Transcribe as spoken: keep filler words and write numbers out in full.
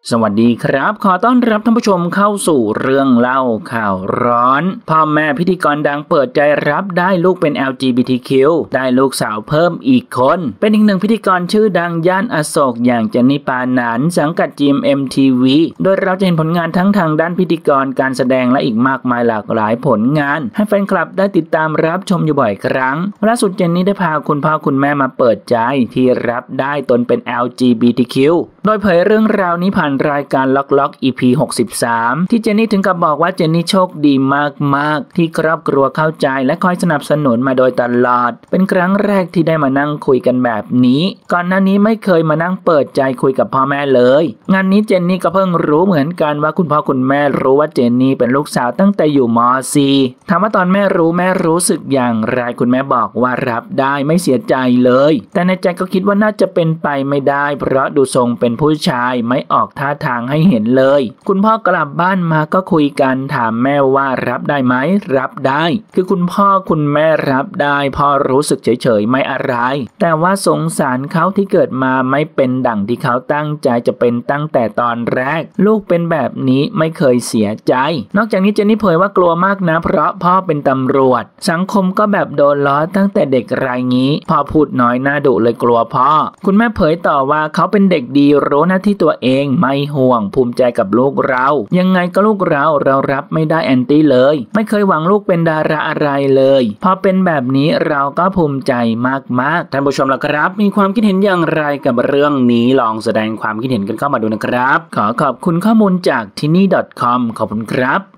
สวัสดีครับขอต้อนรับท่านผู้ชมเข้าสู่เรื่องเล่าข่าวร้อนพ่อแม่พิธีกรดังเปิดใจรับได้ลูกเป็น แอล จี บี ที คิว ได้ลูกสาวเพิ่มอีกคนเป็นอีกหนึ่งพิธีกรชื่อดังย่านอโศกอย่างเจนนี่ปานันท์สังกัด จี เอ็ม เอ็ม ที วี โดยเราจะเห็นผลงานทั้งทางด้านพิธีกรการแสดงและอีกมากมายหลากหลายผลงานให้แฟนคลับได้ติดตามรับชมอยู่บ่อยครั้งล่าสุดเจนนี่ได้พาคุณพ่อคุณแม่มาเปิดใจที่รับได้ตนเป็น แอล จี บี ที คิว โดยเผยเรื่องราวนี้ผ่านรายการล็อกล็อก อี พี หกสิบสาม ที่เจนนี่ถึงกับบอกว่าเจนนี่โชคดีมากๆที่ครอบครัวเข้าใจและคอยสนับสนุนมาโดยตลอดเป็นครั้งแรกที่ได้มานั่งคุยกันแบบนี้ก่อนหน้านี้ไม่เคยมานั่งเปิดใจคุยกับพ่อแม่เลยงานนี้เจนนี่ก็เพิ่งรู้เหมือนกันว่าคุณพ่อคุณแม่รู้ว่าเจนนี่เป็นลูกสาวตั้งแต่อยู่ม.สี่ ถามว่าตอนแม่รู้แม่รู้สึกอย่างไรคุณแม่บอกว่ารับได้ไม่เสียใจเลยแต่ในใจก็คิดว่าน่าจะเป็นไปไม่ได้เพราะดูทรงเป็นผู้ชายไม่ออกท่าทางให้เห็นเลยคุณพ่อกลับบ้านมาก็คุยกันถามแม่ว่ารับได้ไหมรับได้คือคุณพ่อคุณแม่รับได้พ่อรู้สึกเฉยๆไม่อะไรแต่ว่าสงสารเขาที่เกิดมาไม่เป็นดั่งที่เขาตั้งใจจะเป็นตั้งแต่ตอนแรกลูกเป็นแบบนี้ไม่เคยเสียใจนอกจากนี้เจนนี่เผยว่ากลัวมากนะเพราะพ่อเป็นตำรวจสังคมก็แบบโดนล้อตั้งแต่เด็กรายงี้พ่อพูดน้อยน่าดุเลยกลัวพ่อคุณแม่เผยต่อว่าเขาเป็นเด็กดีรู้หน้าที่ตัวเองไม่ห่วงภูมิใจกับลูกเรายังไงก็ลูกเราเรารับไม่ได้แอนตี้เลยไม่เคยหวังลูกเป็นดาราอะไรเลยพอเป็นแบบนี้เราก็ภูมิใจมากๆท่านผู้ชมล่ะครับมีความคิดเห็นอย่างไรกับเรื่องนี้ลองแสดงความคิดเห็นกันเข้ามาดูนะครับขอขอบคุณข้อมูลจากที่นี่ ดอท คอม ขอบคุณครับ